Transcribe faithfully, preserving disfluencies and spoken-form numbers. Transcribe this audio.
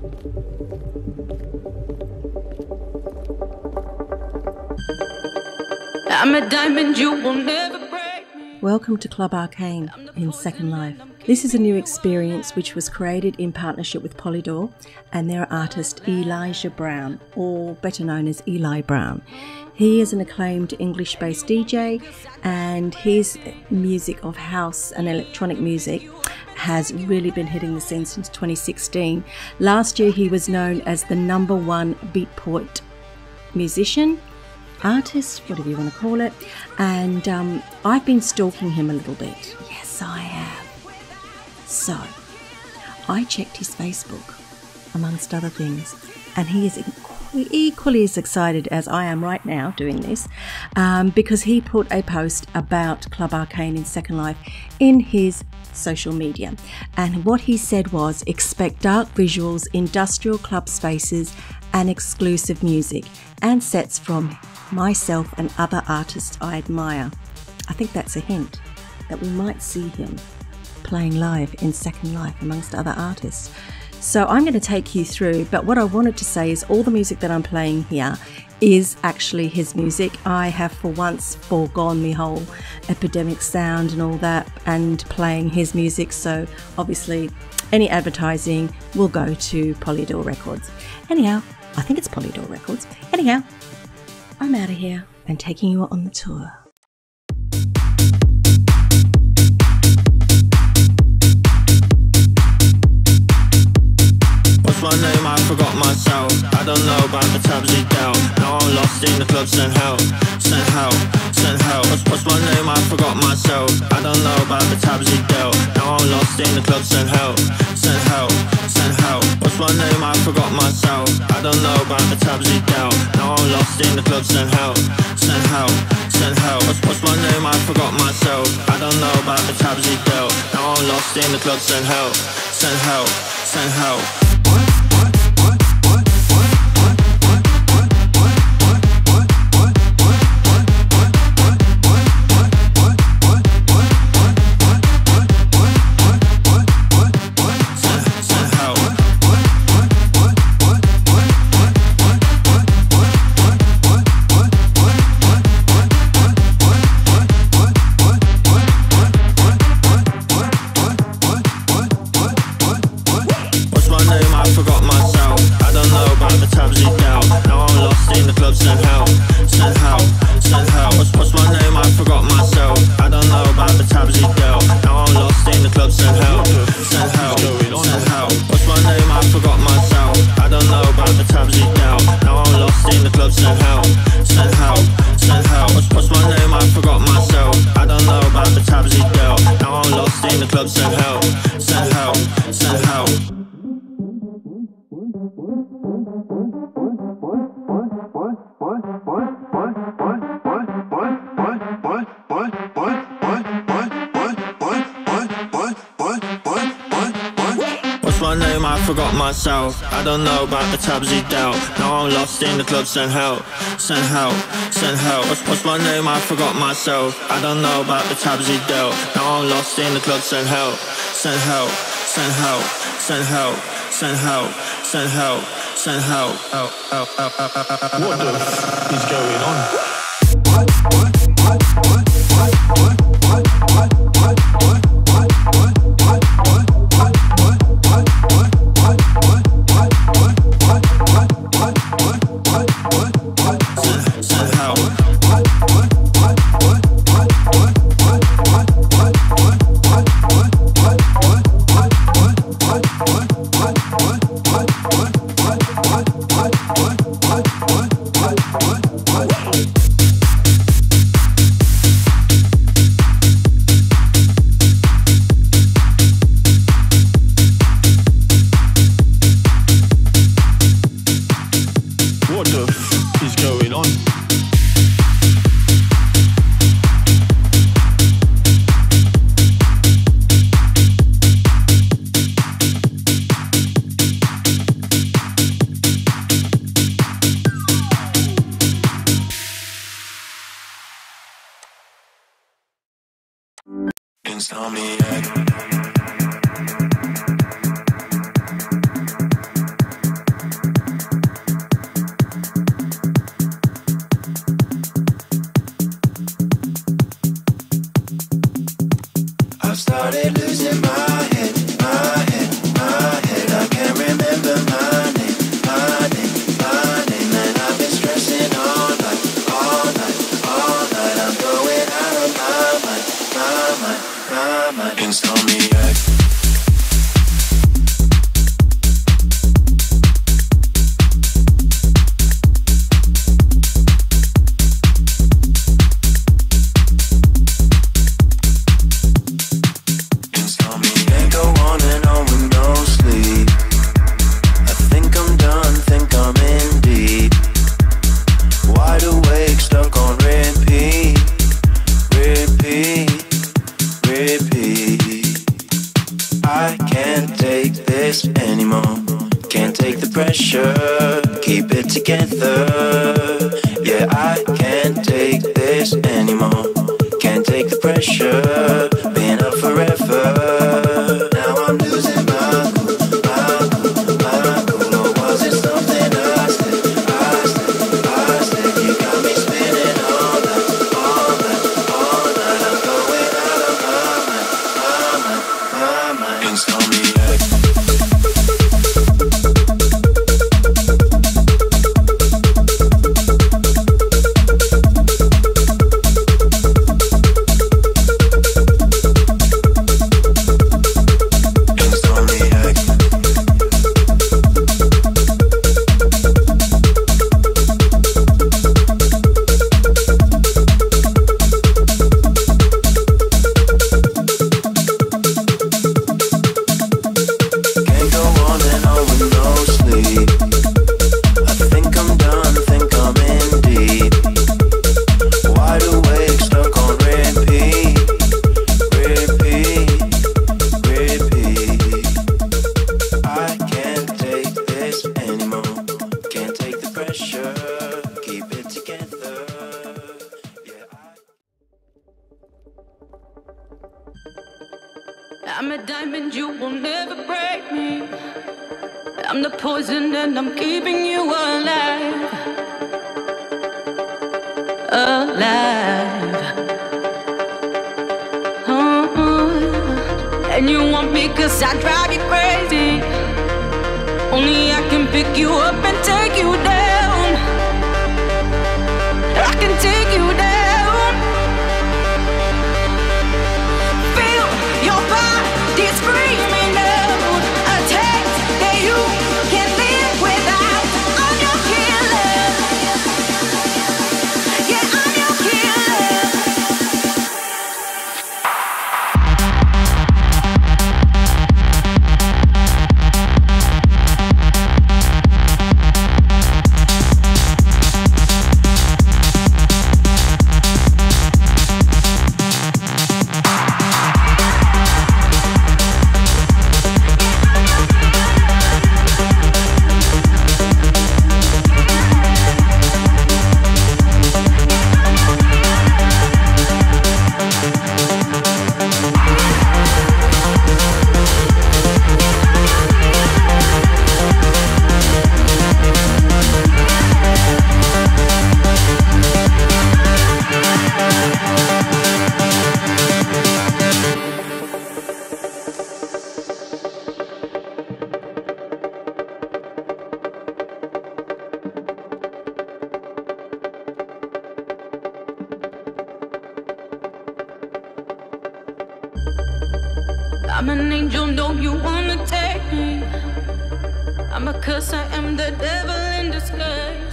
I'm a diamond you will never break. Welcome to Club Arcane in Second Life. This is a new experience which was created in partnership with Polydor and their artist Elijah Brown, or better known as Eli Brown. He is an acclaimed English-based D J, and his music of house and electronic music has really been hitting the scene since twenty sixteen. Last year he was known as the number one Beatport musician, artist, whatever you want to call it, and um, I've been stalking him a little bit. Yes, I have. So, I checked his Facebook, amongst other things, and he is equally as excited as I am right now doing this, um, because he put a post about Club Arcane in Second Life in his social media, and what he said was, expect dark visuals, industrial club spaces and exclusive music and sets from myself and other artists I admire. I think that's a hint that we might see him playing live in Second Life amongst other artists. So I'm going to take you through, but what I wanted to say is all the music that I'm playing here is actually his music. I have for once foregone the whole epidemic sound and all that and playing his music, so obviously any advertising will go to Polydor Records. Anyhow, I think it's Polydor Records. Anyhow, I'm out of here and taking you on the tour. What's my name? I forgot myself. I don't know about the tabs he dealt. Now I'm lost in the club, send help, send help, send help. What's, what's my name? I forgot myself. I don't know about the tabs he dealt. Now I'm lost in the club, send help, send help, send help. What's my name? I forgot myself. I don't know about the tabs he dealt. Now I'm lost in the club, send help, send help, send help. What's, what's my name? I forgot myself. I don't know about the tabs he dealt. Now I'm lost in the club, send help, send help, send help. Myself. I don't know about the tabs he dealt. Now I'm lost in the club, send help, send help, send help. What's, what's my name? I forgot myself. I don't know about the tabs he dealt. Now I'm lost in the club, send help, send help, send help, send help, send help, send help, send help. What the f is going on? started losing my head, my head, my head. I can't remember my name, my name, my name. And I've been stressing all night, all night, all night. I'm going out of my mind, my mind, my mind. Insomniac. Keep it together. Yeah, I can't take this anymore. Can't take the pressure. Been up forever. Now I'm losing my cool, my cool, my cool. Or was it something I said? I said, I said. You got me spinning all night, all night, all night. I'm going out of my mind, my mind, my mind. Insomniac. I'm a diamond, you will never break me. I'm the poison and I'm keeping you alive. Alive. Oh, and you want me cause I drive you crazy. Only I can pick you up and take you down. I can take you down. Screaming out a taste that you can't live without. I'm your killer. Yeah, I'm your I'm an angel, no, you wanna take me. I'm a curse, I am the devil in disguise.